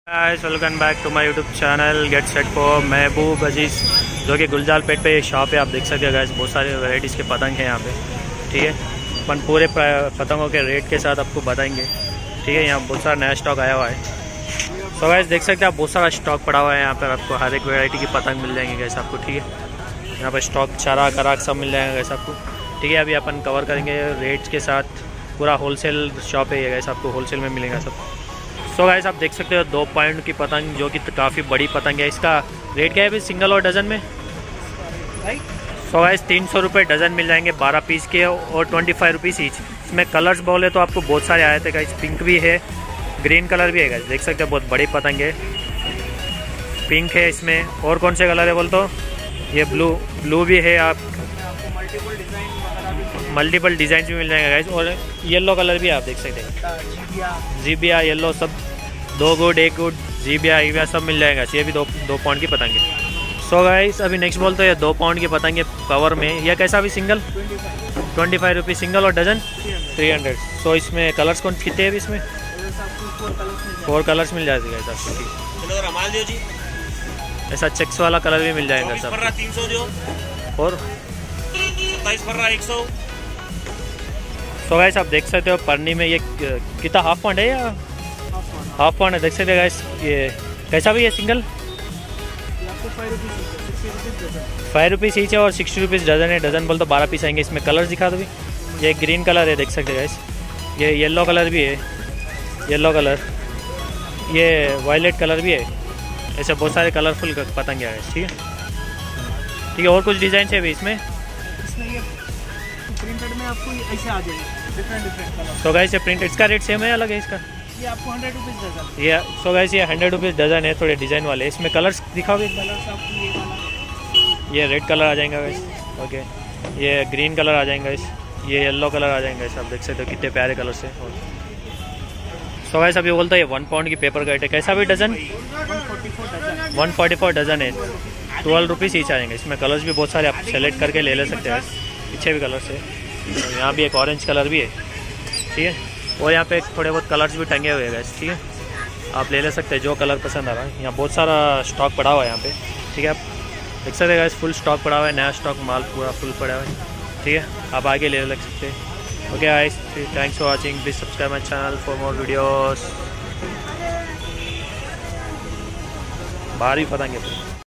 Guys welcome back to my YouTube channel get set for Mahboob Aziz, जो कि गुलजाल पेट पे एक शॉप है। आप देख सकते हैं गाइस, बहुत सारे वैरायटीज़ के पतंग हैं यहाँ पे। ठीक है, अपन पूरे पतंगों के रेट के साथ आपको बताएंगे। ठीक है, यहाँ बहुत सारा नया स्टॉक आया हुआ है। सो गाइस देख सकते हैं आप, बहुत सारा स्टॉक पड़ा हुआ है यहाँ पर। आपको हर एक वैरायटी की पतंग मिल जाएंगे गाइस आपको। ठीक है, यहाँ पर स्टॉक चारा कराक सब मिल जाएगा गाइस आपको। ठीक है, अभी अपन कवर करेंगे रेट्स के साथ। पूरा होलसेल शॉप है ये गाइस, आपको होलसेल में मिलेगा सब। सो गाइस आप देख सकते हो 2 पॉइंट की पतंग, जो कि काफ़ी बड़ी पतंग है। इसका रेट क्या है अभी सिंगल और डजन में? सो गाइस 300 रुपये डजन मिल जाएंगे 12 पीस के, और 25 रुपीज़ ईच। इसमें कलर्स बोले तो आपको बहुत सारे आए थे गाइस। पिंक भी है, ग्रीन कलर भी है गाइस, देख सकते हो बहुत बड़ी पतंग है। पिंक है इसमें, और कौन से कलर है बोल तो ये ब्लू भी है। आप मल्टीपल डिज़ाइन भी मिल जाएंगे गाइस, और येलो कलर भी आप देख सकते हैं। जीबिया येलो सब 2 गुड 1 गुड जीबिया सब मिल जाएगा। ये भी 2 पाउंड की पतंग है। सो गाइस अभी नेक्स्ट बोलते हैं 2 पाउंड की पतंग है कवर में। यह कैसा भी सिंगल 25 रुपीज़ सिंगल, और डजन 300। सो इसमें कलर्स कौन कितने हैं इसमें? 4 कलर्स मिल जाएगा गाइस आपको। ऐसा चेक्स वाला कलर भी मिल जाएगा सब। 300 और 100। सो गाइस आप देख सकते हो परनी में ये कितना हाफ पाउंड है या हाफ पाउंड है, देख सकते हो गाइस। ये कैसा भी है सिंगल 5 रुपीज़ ईच है, और 60 रुपीज़ डजन है। डजन बोल तो 12 पीस आएंगे। इसमें कलर दिखा दो भी। ये ग्रीन कलर है, देख सकते हो गाइस। ये येलो कलर भी है, येलो कलर, ये वायलेट कलर भी है। ऐसे बहुत सारे कलरफुल पतंग है गाइस। ठीक है, और कुछ डिज़ाइन है भी इसमें। प्रिंटेड में आपको ऐसे आ जाएगा डिफरेंट कलर। सो गाइस ये प्रिंट, इसका रेट सेम है अलग है इसका? ये आपको 100 रुपीज़ डजन। ये सो गाइस ये 100 रुपीज़ डजन है, थोड़े डिज़ाइन वाले। इसमें कलर्स दिखाओगे? कलर्स आपको ये वाला, ये रेड कलर आ जाएगा गाइस। ओके, ये ग्रीन कलर आ जाएगा गाइस, ये येलो कलर आ जाएगा गाइस। आप देख सकते हो कितने प्यारे कलर से। सो गाइस अभी बोलता है 1 पाउंड की पेपर कट है। कैसा भी डजन 144 डजन है, 12 रुपीज़ ईच आ जाएंगे। इसमें कलर्स भी बहुत सारे आप सेलेक्ट करके ले सकते हैं। पीछे भी कलर्स है, तो यहाँ भी एक ऑरेंज कलर भी है। ठीक है, और यहाँ पे थोड़े बहुत कलर्स भी टंगे हुए हैं गाइस। ठीक है, आप ले सकते हैं जो कलर पसंद आ रहा है। यहाँ बहुत सारा स्टॉक पड़ा हुआ है यहाँ पे। ठीक है, आप देख सकते हैं गाइस, फुल स्टॉक पड़ा हुआ है, नया स्टॉक माल पूरा फुल पड़ा हुआ है। ठीक है, आप आगे ले सकते हैं। Okay guys, thanks for watching, please subscribe my channel for more videos. भारी पतंगे।